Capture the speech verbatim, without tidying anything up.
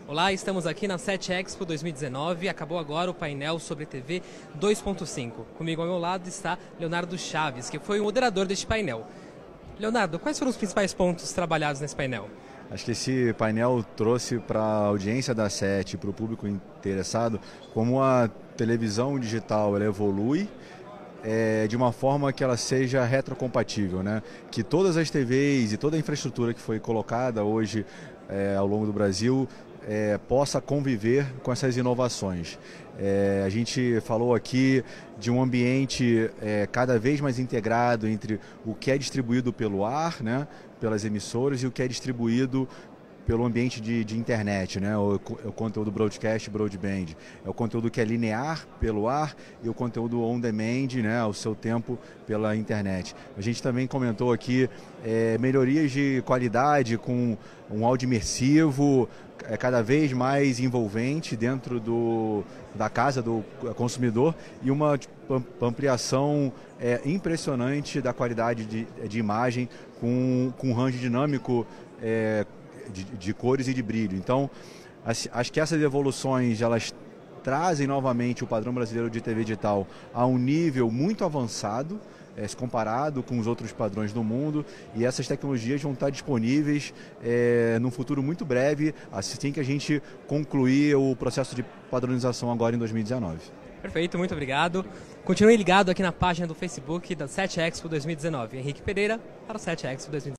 Olá, estamos aqui na sete Expo dois mil e dezenove. Acabou agora o painel sobre T V dois ponto cinco. Comigo ao meu lado está Leonardo Chaves, que foi o moderador deste painel. Leonardo, quais foram os principais pontos trabalhados nesse painel? Acho que esse painel trouxe para a audiência da sete, para o público interessado, como a televisão digital ela evolui é, de uma forma que ela seja retrocompatível, né? Que todas as T Vs e toda a infraestrutura que foi colocada hoje é, ao longo do Brasil É, possa conviver com essas inovações. É, a gente falou aqui de um ambiente é, cada vez mais integrado entre o que é distribuído pelo ar, né, pelas emissoras, e o que é distribuído pelo ambiente de, de internet, né? O, o conteúdo broadcast, broadband. É o conteúdo que é linear pelo ar e o conteúdo on demand, né? Ao seu tempo pela internet. A gente também comentou aqui é, melhorias de qualidade com um áudio imersivo, é, cada vez mais envolvente dentro do, da casa do consumidor e uma ampliação é, impressionante da qualidade de, de imagem com, com um range dinâmico é, De, de cores e de brilho. Então, acho que essas evoluções elas trazem novamente o padrão brasileiro de T V digital a um nível muito avançado, é, se comparado com os outros padrões do mundo, e essas tecnologias vão estar disponíveis é, num futuro muito breve, assim que a gente concluir o processo de padronização agora em dois mil e dezenove. Perfeito, muito obrigado. Continue ligado aqui na página do Facebook da sete Expo dois mil e dezenove. Henrique Pereira para o sete Expo dois mil e dezenove.